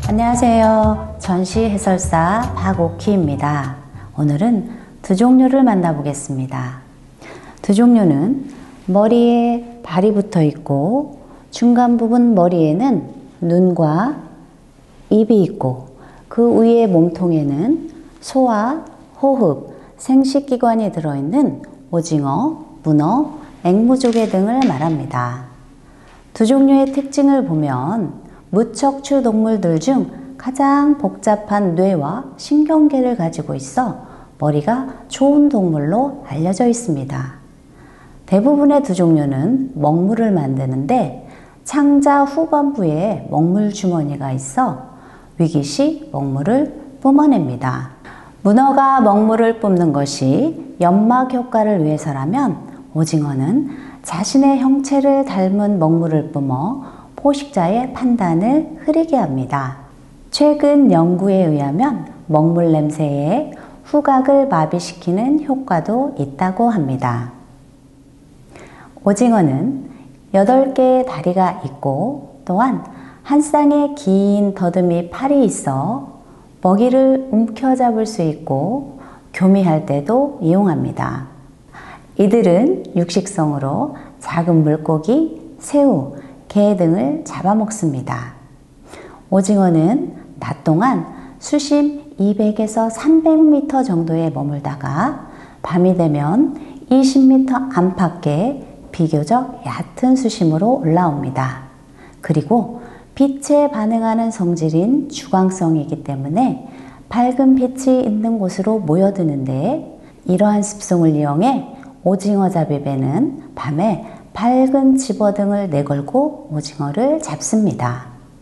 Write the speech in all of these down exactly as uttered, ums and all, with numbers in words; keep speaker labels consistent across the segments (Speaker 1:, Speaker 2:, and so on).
Speaker 1: 안녕하세요. 전시 해설사 박옥희입니다. 오늘은 두 종류를 만나보겠습니다. 두 종류는 머리에 발이 붙어 있고 중간 부분 머리에는 눈과 입이 있고 그 위에 몸통에는 소화, 호흡, 생식기관이 들어있는 오징어, 문어, 앵무조개 등을 말합니다. 두 종류의 특징을 보면 무척추 동물들 중 가장 복잡한 뇌와 신경계를 가지고 있어 머리가 좋은 동물로 알려져 있습니다. 대부분의 두 종류는 먹물을 만드는데 창자 후반부에 먹물 주머니가 있어 위기시 먹물을 뿜어냅니다. 문어가 먹물을 뿜는 것이 연막 효과를 위해서라면 오징어는 자신의 형체를 닮은 먹물을 뿜어 포식자의 판단을 흐리게 합니다. 최근 연구에 의하면 먹물 냄새에 후각을 마비시키는 효과도 있다고 합니다. 오징어는 여덟 개의 다리가 있고 또한 한 쌍의 긴 더듬이 팔이 있어 먹이를 움켜잡을 수 있고 교미할 때도 이용합니다. 이들은 육식성으로 작은 물고기, 새우, 게 등을 잡아먹습니다. 오징어는 낮 동안 수심 이백에서 삼백 미터 정도에 머물다가 밤이 되면 이십 미터 안팎의 비교적 얕은 수심으로 올라옵니다. 그리고 빛에 반응하는 성질인 주광성이기 때문에 밝은 빛이 있는 곳으로 모여드는데 이러한 습성을 이용해 오징어잡이배는 밤에 밝은 집어등을 내걸고 오징어를 잡습니다.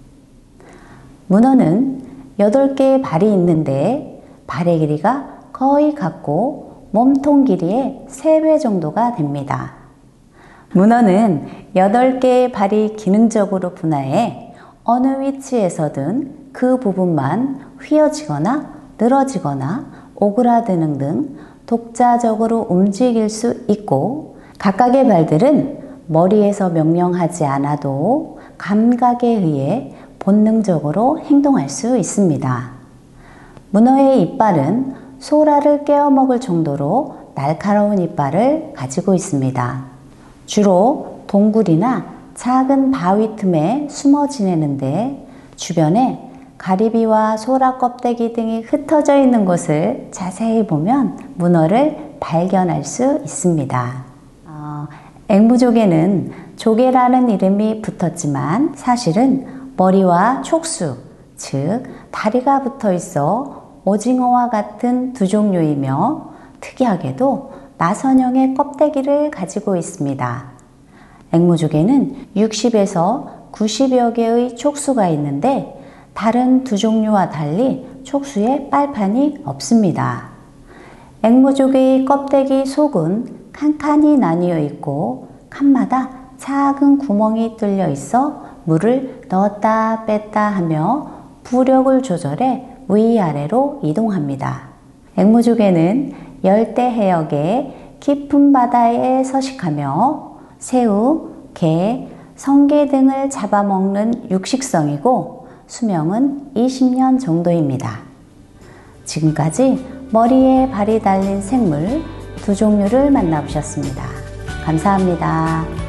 Speaker 1: 문어는 여덟 개의 발이 있는데 발의 길이가 거의 같고 몸통 길이의 세 배 정도가 됩니다. 문어는 여덟 개의 발이 기능적으로 분화해 어느 위치에서든 그 부분만 휘어지거나 늘어지거나 오그라드는 등 독자적으로 움직일 수 있고 각각의 발들은 머리에서 명령하지 않아도 감각에 의해 본능적으로 행동할 수 있습니다. 문어의 이빨은 소라를 깨어먹을 정도로 날카로운 이빨을 가지고 있습니다. 주로 동굴이나 작은 바위 틈에 숨어 지내는데 주변에 가리비와 소라 껍데기 등이 흩어져 있는 곳을 자세히 보면 문어를 발견할 수 있습니다. 어, 앵무조개는 조개라는 이름이 붙었지만 사실은 머리와 촉수, 즉 다리가 붙어 있어 오징어와 같은 두 종류이며 특이하게도 나선형의 껍데기를 가지고 있습니다. 앵무조개는 육십에서 구십여 개의 촉수가 있는데 다른 두 종류와 달리 촉수에 빨판이 없습니다. 앵무조개의 껍데기 속은 칸칸이 나뉘어 있고 칸마다 작은 구멍이 뚫려 있어 물을 넣었다 뺐다 하며 부력을 조절해 위아래로 이동합니다. 앵무조개는 열대 해역의 깊은 바다에 서식하며 새우, 게, 성게 등을 잡아먹는 육식성이고 수명은 이십 년 정도입니다. 지금까지 머리에 발이 달린 생물 두 종류를 만나보셨습니다. 감사합니다.